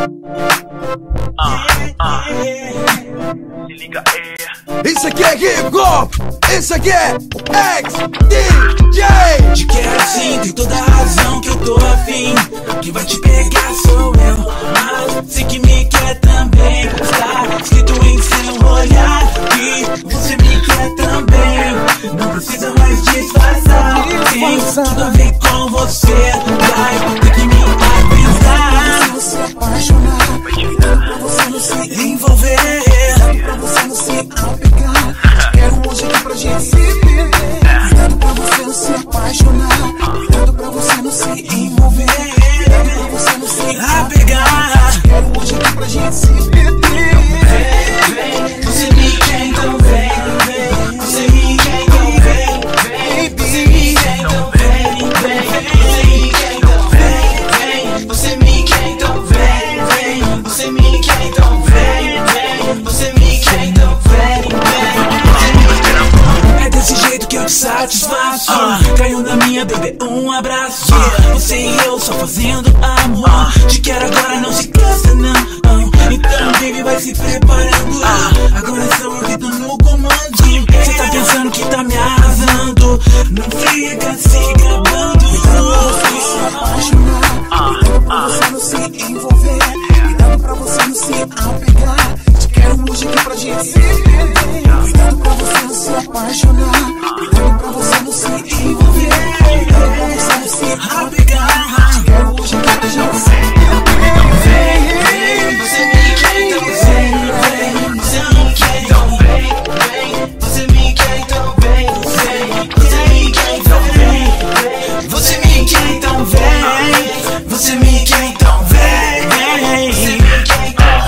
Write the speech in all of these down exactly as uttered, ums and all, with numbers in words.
Ah, ah. Se liga aí. Isso aqui é hip hop, isso aqui é X D J. Te quero sim, tem toda a razão que eu tô afim. Quem vai te pegar sou eu, mas sei que me quer também. Está escrito em seu olhar que você me quer também. Não precisa mais disfarçar, tem tudo a ver com você. Vai ter que me avisar. Você não se apaixonar, cuidado pra você não se envolver, cuidado pra você não se apegar. Te quero hoje aqui pra gente se perder. Cuidado pra você não se apaixonar, cuidado pra você não se envolver, cuidado pra você não se apegar. Te quero hoje aqui pra gente se perder. Você me quer, então vem. Você me quer, então vem. Você me quer, então vem. Você me quer, então vem. Você me quer, então vem. Você me quer, então vem. Você me quer, então vem. É desse jeito que eu te satisfaço. Caiu na minha, bebê, um abraço. Você e eu só fazendo amor. Te quero agora, não se cansa não. Então, baby, vai se preparando. Agora sou eu que tô no comando. Cê tá pensando que tá me arrasando, não fica se gabando. Cuidado pra você não se apaixonar, cuidado pra você não se envolver, cuidado pra você não se apegar. Te quero hoje aqui pra gente se perder. Cuidado pra você não se apaixonar, cuidado pra você não se envolver, cuidado pra você não se apegar. Te quero hoje aqui pra gente se perder. Você me quer, então vem. Você me quer, então vem. Você me quer, então vem. Você me quer, então vem. Você me quer, então vem. Você me quer, então vem. Você me quer, então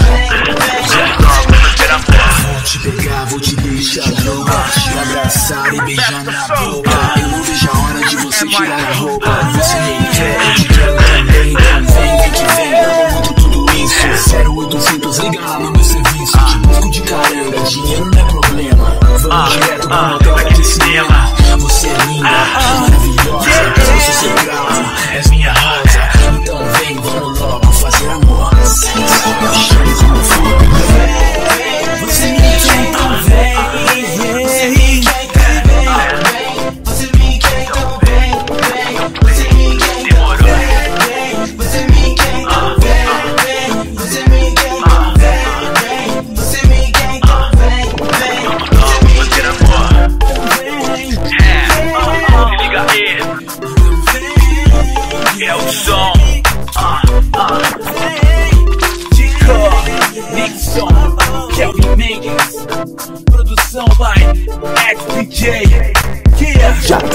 vem. Vou te pegar, vou te deixar louca, te abraçar e beijar na boca. Eu não vejo a hora de você tirar a roupa. Você me quer, eu te quero também. Então vem, vem que vem, eu mudo tudo isso. zero oitocentos, liga lá no meu serviço. Te busco de caranga, dinheiro não é problema. Vamos direto pro motel de cinema. Você é linda, maravilhosa, você se grava, és minha rosa. Então vem, vamos logo fazer amor. Sem se apaixone como for. Você me quer, então vem. Você me quer, então vem. Você me quer, então vem. Você me quer, então vem. Você me quer, então vem. Você me quer, então vem. Você me quer, então vem. Vamos fazer amor. É, se liga aí. É o som. Ah, ah. Dico, Nixon, Kelvin Mendes. Produção by X D J. Yeah.